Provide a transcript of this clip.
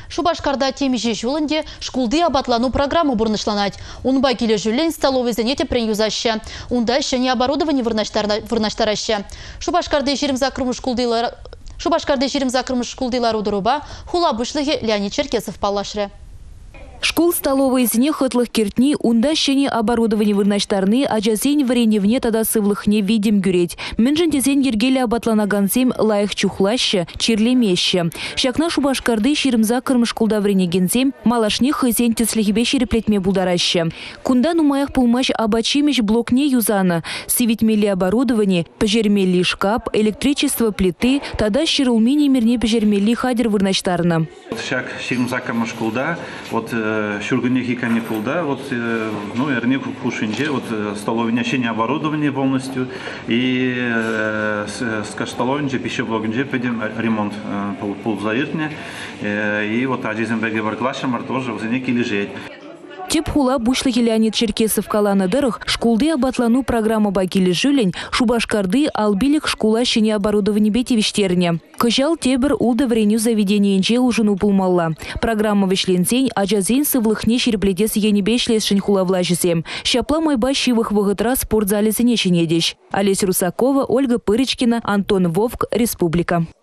Шубашкарда темиже жулынде шкулды абатлану программу бурнышланать. Унба келе жүлен столовый занятия приюзаща. Унда еще не оборудование вырнаштараща. Шубашкарды жирим закрымыш шкулдылар удыруба хула бышлығы Леонид Черкесов палашры. Школ-столовые из них отлых киртни, унда щени оборудование вырнаштарны, а джазень вареньевне тогда сывлыхне видим гюреть. Менжен дезень ергели абатланаган сем лаих чухлаще, чирлемеще. Шакна Шубашкарды ширмза кырм школда вареньегенсем, малашне хызень теслихибе ширеплетме будараще. Кунда нумаях пулмаш абачимеш блокне юзана, сивитмели оборудование, пожермели шкаф, электричество, плиты, тогда ширулмини мирне пожермели хадер вырнаштарна. Шак ширмза кырм школда, вот шургунехи каникулда, вот, ну, эрни кушинже, вот, столовня щение оборудование полностью, и с столовня пищеблогнже пойдем ремонт ползаиртне, и вот Азизенбеге Варклашамар тоже в занеки лежит. Тепхула бушлыхи Леонид Черкесов калана дырых, шкулды абатлану программа бакили жюлень, Шубашкарды албилик школа щене оборудование бетевиштерне. Кыжал тебер улда вреню заведение инже ужину пулмалла. Программа вишленцень, а джазень сывлыхне шерплетес енебешлес шинхула влажесем. Щапла майба щивых вагытра спортзале зенеченедещ. Олесь Русакова, Ольга Пырочкина, Антон Вовк, Республика.